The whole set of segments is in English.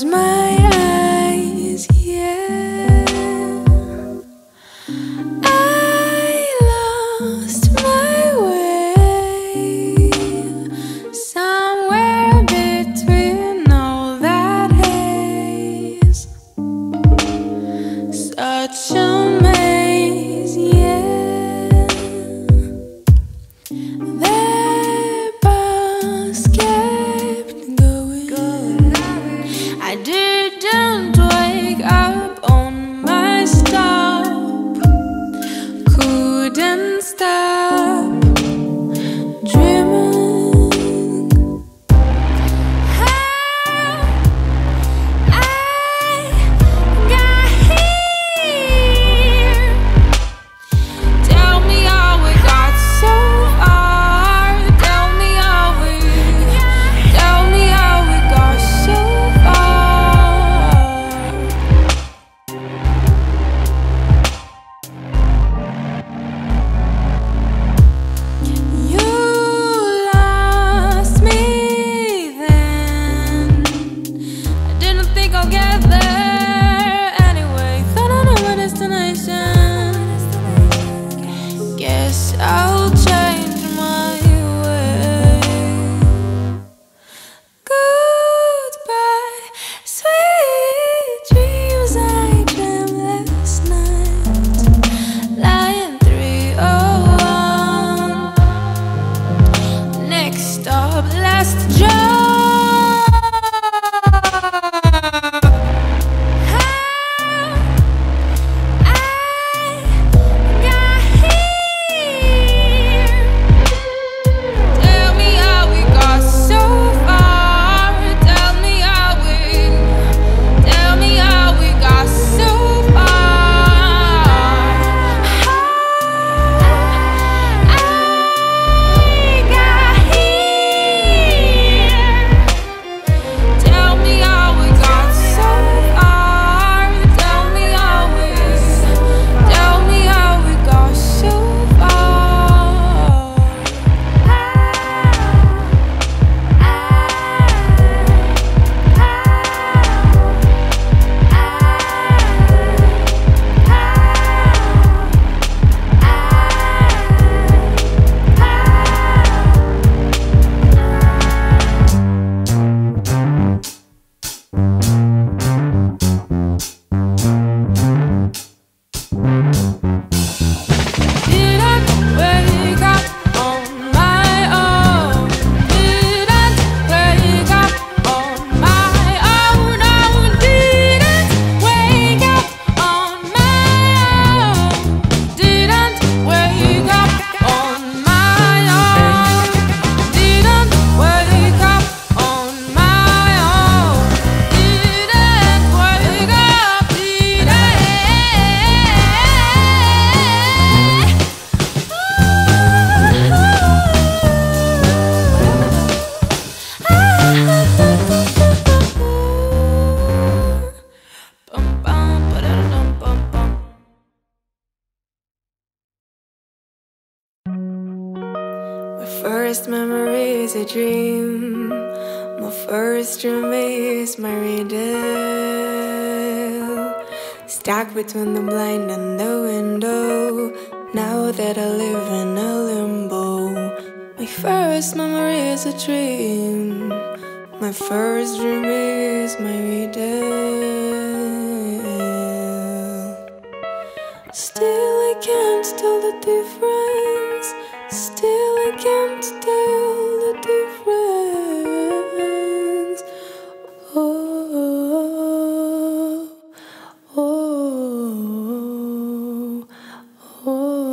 my eyes, yeah. I lost my way somewhere between all that haze. Such a maze, yeah. The bus kept going. I didn't wake up on my stop. Couldn't stop dreaming. How I got here. Tell me how we got so far. Tell me how we got so far. You lost me then. I didn't think I'll get there anyway. Thought I knew my destination. Guess I'll change my way. Goodbye, sweet dreams I dreamt last night. Line 301. Next stop, last job. How I got here. Tell me how we got so far. Tell me how we got so far. How I got here. Tell me how we got so far. Tell me how we got so Didn't wake up on my own. Didn't wake up on my own. No, didn't wake up on my own. Didn't wake up on my own. Didn't wake up on my own. Didn't wake up. My first memory is a dream. My first dream is my riddle. Stuck between the blind and the window. Now that I live in a limbo. My first memory is a dream. My first dream is my riddle. Still I can't tell the difference. Still I can't tell the difference. Oh, oh, oh,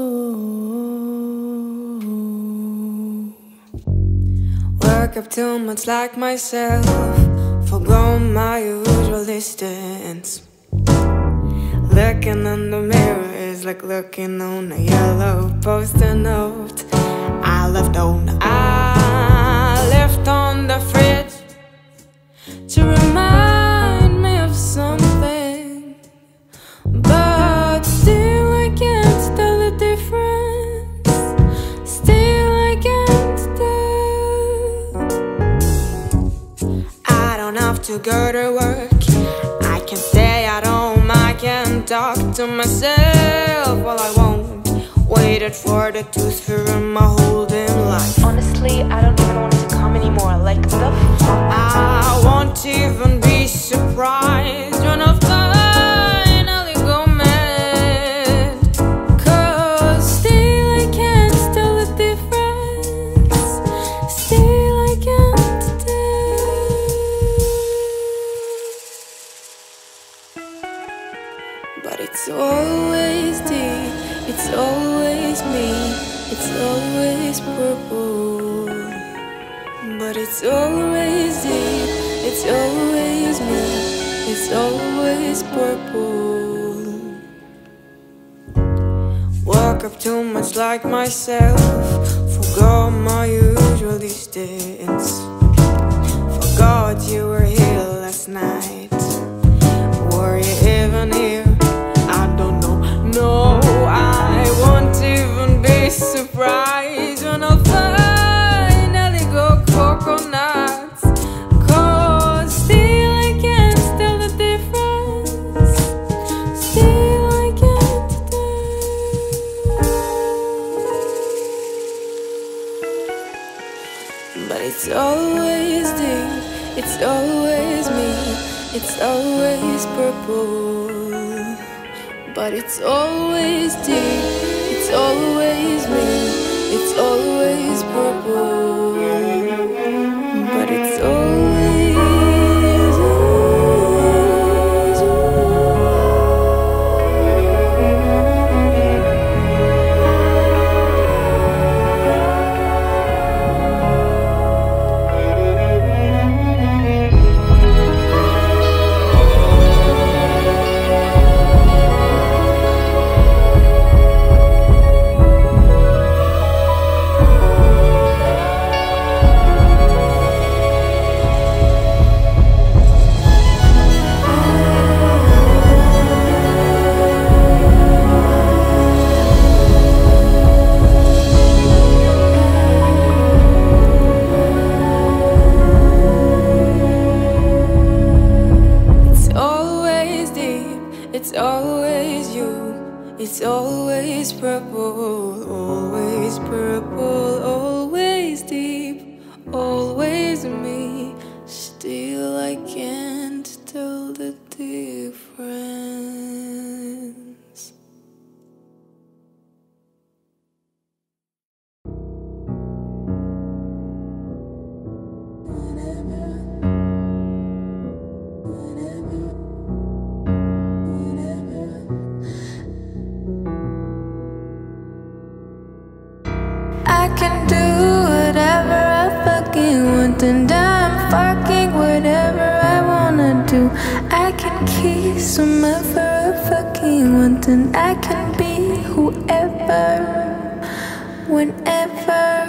oh. Work up too much like myself. Forgo my usual distance. Looking in the mirror is like looking on a yellow post-it note. I left on the fridge to remind me of something. But still I can't tell the difference. Still I can't tell. I don't have to go to work. I can stay at home, I can talk to myself. Well, I won't waited for the tooth fairy my whole damn life. Honestly, I don't even want it to come anymore. Like, the fuck? I won't even be surprised when I finally go mad. Cause still I can't tell the difference. Still I can't tell. But it's always deep, it's always me, it's always purple. But it's always deep, it's always me, it's always purple. Woke up too much like myself, forgot my usual distance. Forgot you were here last night. Were you even here? I don't know. No, I won't even be surprised when I finally go coconuts. Cause still I can't tell the difference. Still I can't tell. But it's always deep, it's always me, it's always purple. But it's always deep, it's always me, it's always purple. But it's always, always it's always you, it's always purple, always purple, always deep, always me. Still I can't tell the difference. I can do whatever I fucking want, and I'm fucking whatever I wanna do. I can kiss whomever I fucking want, and I can be whoever, whenever.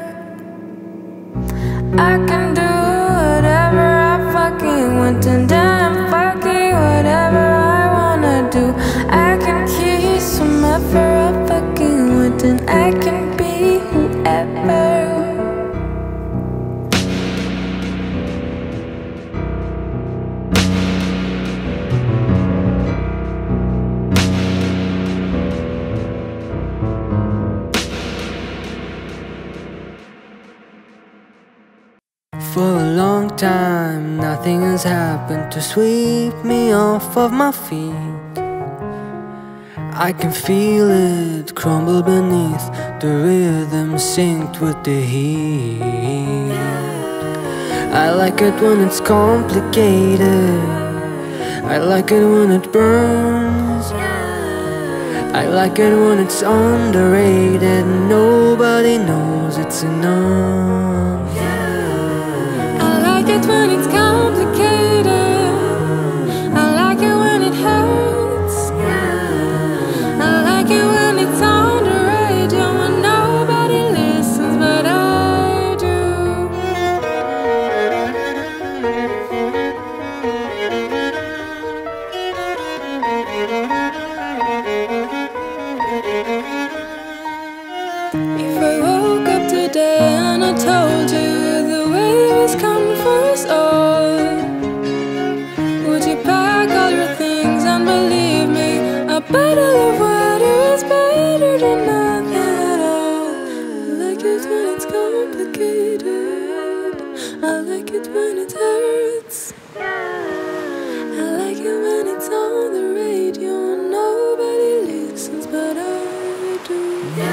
I can do whatever I fucking want, and I'm fucking whatever I wanna do. I can kiss whomever I fucking want, and I can be whoever. For a long time, nothing has happened to sweep me off of my feet. I can feel it crumble beneath the rhythm synced with the heat. I like it when it's complicated, I like it when it burns, I like it when it's underrated, nobody knows it's enough. I like it when it's complicated, I like it when it hurts, I like it when it's on the radio and nobody listens but I do. If I woke up today and I told you the way was coming for us all, But all of water is better than nothing at all. I like it when it's complicated. I like it when it hurts. I like it when it's on the radio and nobody listens, but I do.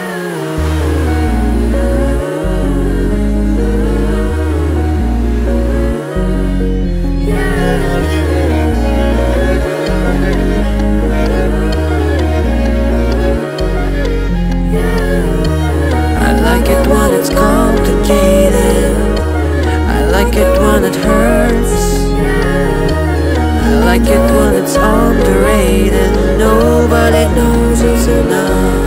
I like it when it's complicated. I like it when it hurts. I like it when it's underrated. Nobody knows it's enough.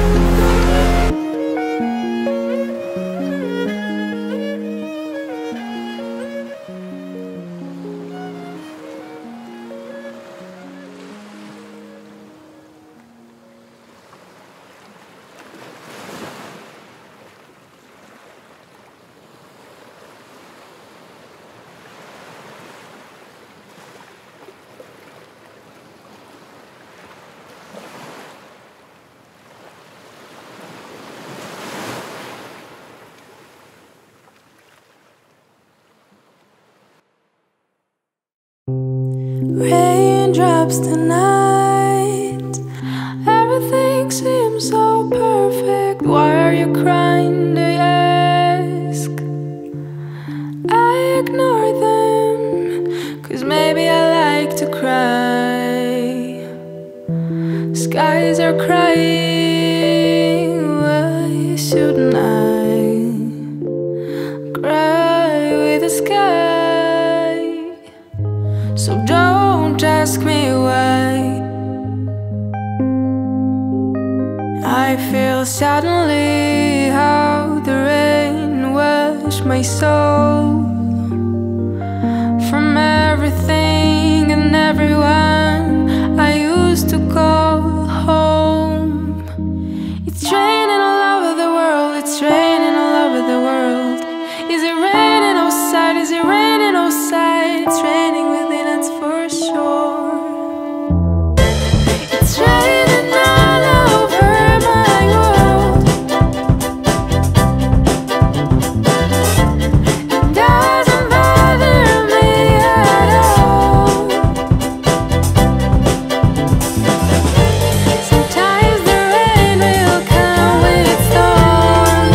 Raindrops tonight, everything seems so perfect. Why are you crying, they ask. I ignore them, 'cause maybe I like to cry. Skies are crying, why shouldn't I cry with the sky? So don't ask me why. I feel suddenly how the rain washed my soul from everything and everyone I used to call home. It's raining all over the world, it's raining all over the world. Is it raining outside, is it raining outside? It's raining within, that's for sure. It's raining all over my world. It doesn't bother me at all. Sometimes the rain will come with storm,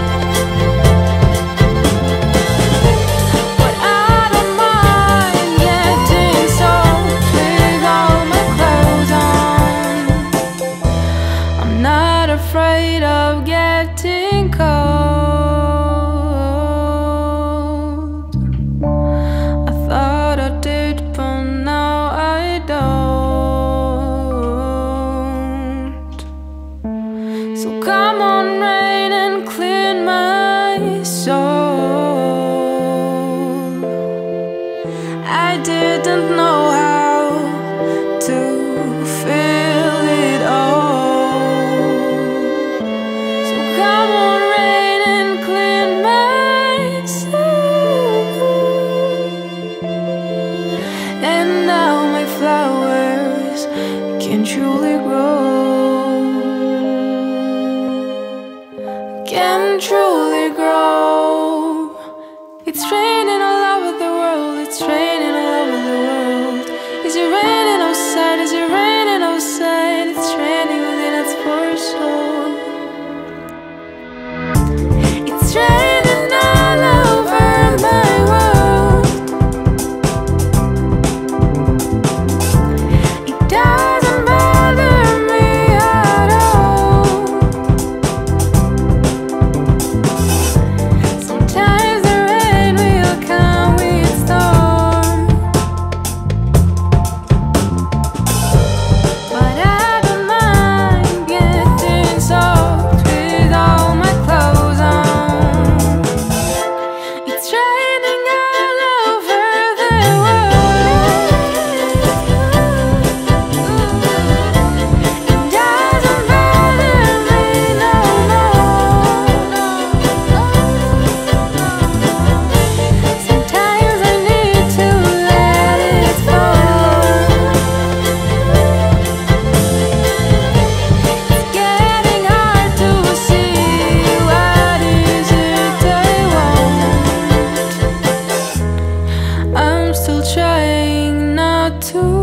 but I don't mind getting soaked with all my clothes on. I'm not afraid of getting cold. I thought I did, but now I don't. So come on, rain, and clean my soul. I didn't know how to feel it all. So come on, rain, and clean my soul. And now my flowers can truly grow. Can truly grow. It's raining all over the world, it's raining all over the world. Is it raining outside, is it raining outside? It's raining within, that's for sure. It's raining all over my world. It doesn't bother me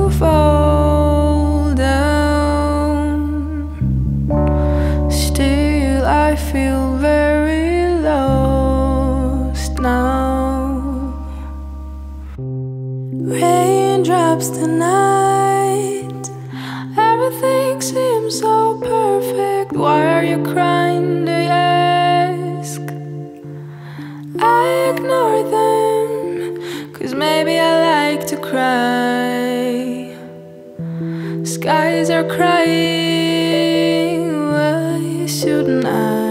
to fall down. Still I feel very lost now. Raindrops tonight, everything seems so perfect. Why are you crying, they ask. I ignore them, 'cause maybe I like to cry. Skies are crying, why shouldn't I?